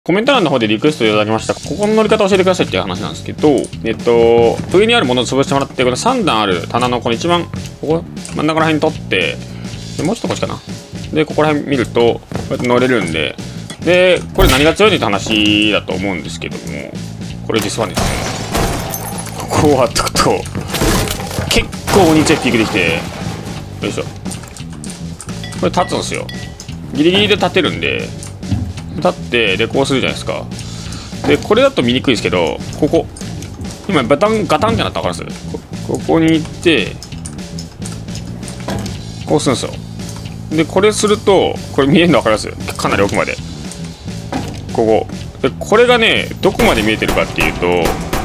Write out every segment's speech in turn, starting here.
コメント欄の方でリクエストいただきました。ここの乗り方教えてくださいっていう話なんですけど、上にあるものを潰してもらって、この3段ある棚のこの一番、ここ、真ん中ら辺に取って、でもうちょっとこっちかな。で、ここら辺見ると、こうやって乗れるんで、で、これ何が強いって話だと思うんですけども、これ実はね、ここを割っとくと、結構鬼強いピークできて、よいしょ。これ立つんですよ。ギリギリで立てるんで、立ってでこうするじゃないですか。でこれだと見にくいですけど、ここ今ガタンってなったら分かります？ここに行ってこうするんですよ。でこれするとこれ見えるの分かります？かなり奥までここで、これがねどこまで見えてるかっていうと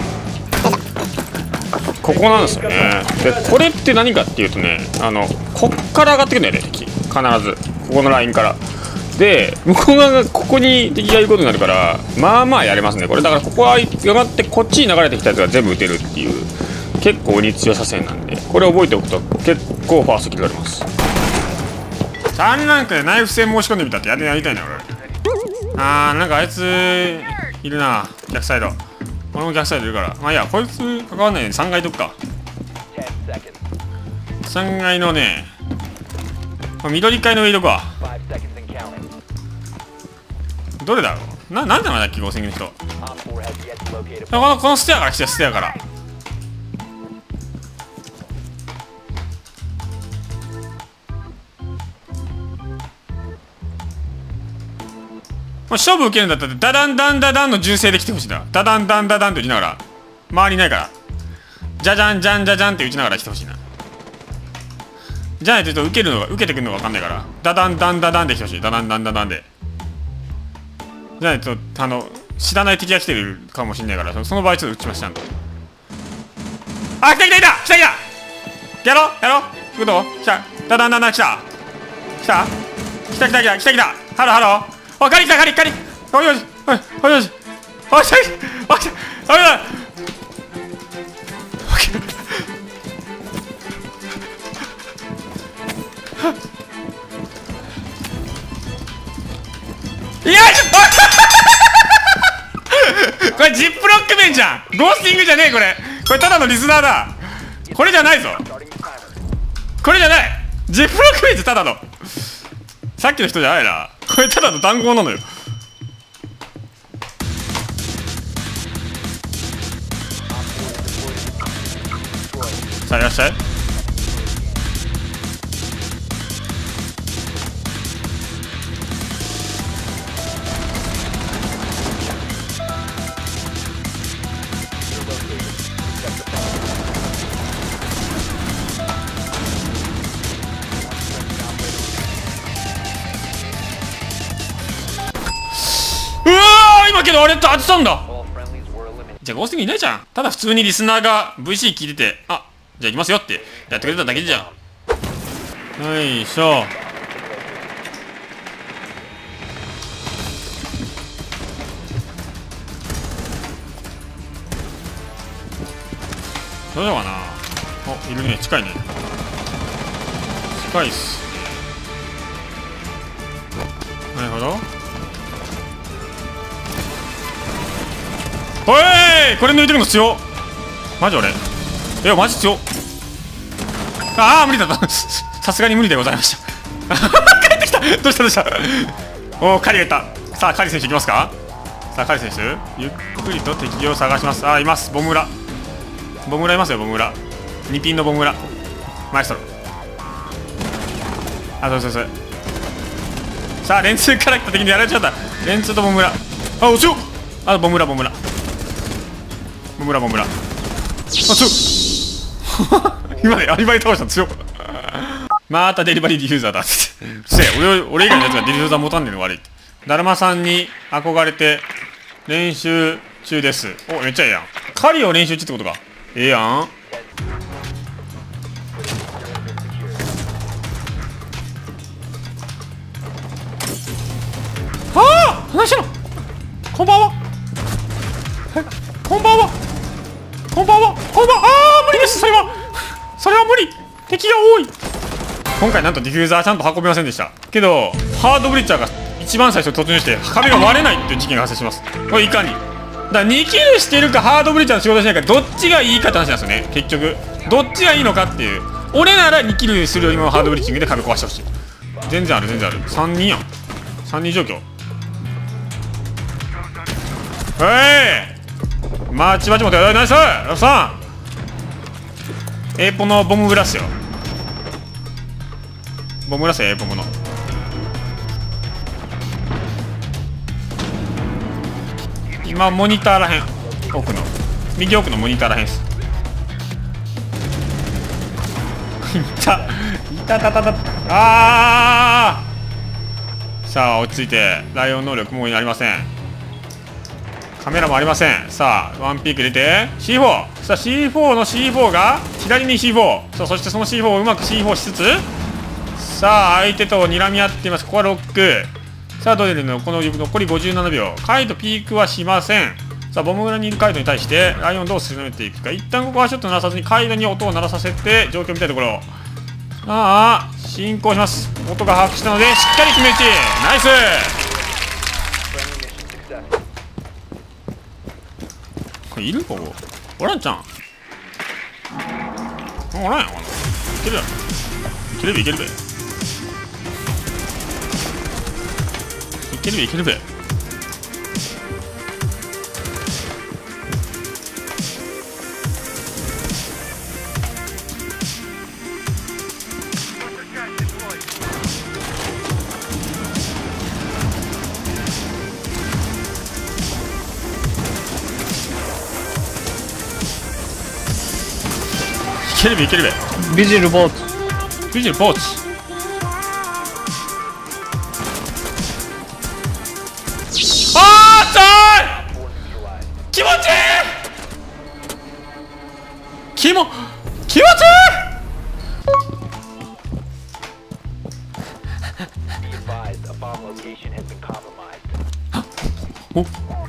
ここなんですよね。でこれって何かっていうとね、こっから上がってくるんだよね、敵必ずここのラインからで、向こう側がここに敵がいることになるから、まあまあやれますねこれ。だからここは上がってこっちに流れてきたやつが全部撃てるっていう結構鬼強さ線なんで、これ覚えておくと結構ファーストキルがあります。3ランクでナイフ戦申し込んでみたってやりたいな俺。なんかあいついるな、逆サイド。俺も逆サイドいるから、まあいいや、こいつ関わんないように3階どっか。3階のね、緑階の上どこはどれだろう。なんでなんだっけ、5000の人。このステアから来て、ステアから。勝負受けるんだったらダダンダンダダンの銃声で来てほしいんだ。ダダンダンダダンって打ちながら、周りいないからジャジャンジャンジャジャンって打ちながら来てほしいな。じゃないと受けてくるのが分かんないから、ダダンダンダダンで来てほしい。ダダンダンダダンで。じゃないと知らない敵が来てるかもしれないから、その場合ちょっと撃ちました。ちゃんと。来たやろうどう来た。ダダンダンダン来たハローカリおいよしこれジップロック面じゃん。ゴースティングじゃねえこれただのリスナーだ。これじゃないぞ。これじゃない。ジップロック面じゃただの、さっきの人じゃないな。これただの談合なのよ。さあいらっしゃい。今けどあれって当てたんだ。じゃあゴースティングいないじゃん。ただ普通にリスナーが VC 聞いてて、じゃあ行きますよってやってくれただけじゃん。よいしょ。どうしようかな。いるね。近いね。近いっす。なるほど。おい、これ抜いてるの強っ。マジ俺マジ強っ。無理だったさすがに無理でございました帰ってきた。どうしたカリがいた。さあカリ選手いきますか。さあカリ選手ゆっくりと敵を探します。います。ボム村いますよ。ボム村2ピンのボム村マエストロ。そう。さあ連通から来た敵にやられちゃった。連通とボム村お強っ。ボム村強っ今ねアリバイ倒した強っまたデリバリーディフューザーだっつって俺以外のやつがディフューザー持たんねえの悪いって。だるまさんに憧れて練習中です。めっちゃええやん。狩りを練習中ってことか。ええやん。話しろ。こんばんは。無理です。それは無理。敵が多い。今回なんとディフューザーちゃんと運びませんでしたけど、ハードブリッジャーが一番最初に突入して壁が割れないっていう事件が発生します。これいかにだから2キルしてるかハードブリーチャーの仕事しないかどっちがいいかって話なんですよね。結局どっちがいいのかっていう。俺なら2キルするよりもハードブリーチングで壁壊してほしい。全然ある全然ある。3人やん。3人状況。マチマチもてナイスラさんエーポのボムブラスよ。ボムブラスよエーポムの。今モニターらへん奥の右奥のモニターらへんっす。いたさあ落ち着いて。ライオン能力もうありません。カメラもありません。さあワンピーク入れて C4。 さあ C4 の C4 が左に C4。 そしてその C4 をうまく C4 しつつ、さあ相手と睨み合っています。ここはロック。さあどう出るの。この残り57秒。カイドピークはしません。さあボム裏にいるカイドに対してライオンどう進めていくか。一旦ここはショット鳴らさずにカイドに音を鳴らさせて状況を見たいところ。さあ進行します。音が把握したのでしっかり決め打ち。ナイス。これいるここおらんちゃん。おらんやん。いけるやろ。いけるべいけるべいけるべいけるべ。いけるべいけるべ。 ビジルボート。 ビジルボート。気持ちいい。気持ちいい。お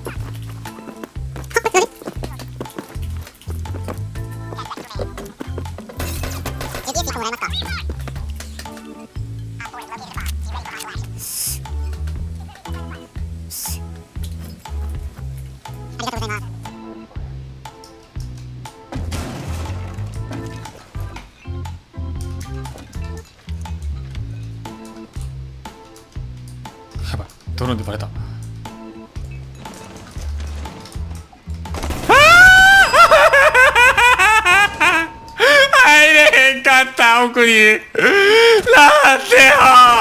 やばいドローンでバレた。入れへんかった奥に。なんでよ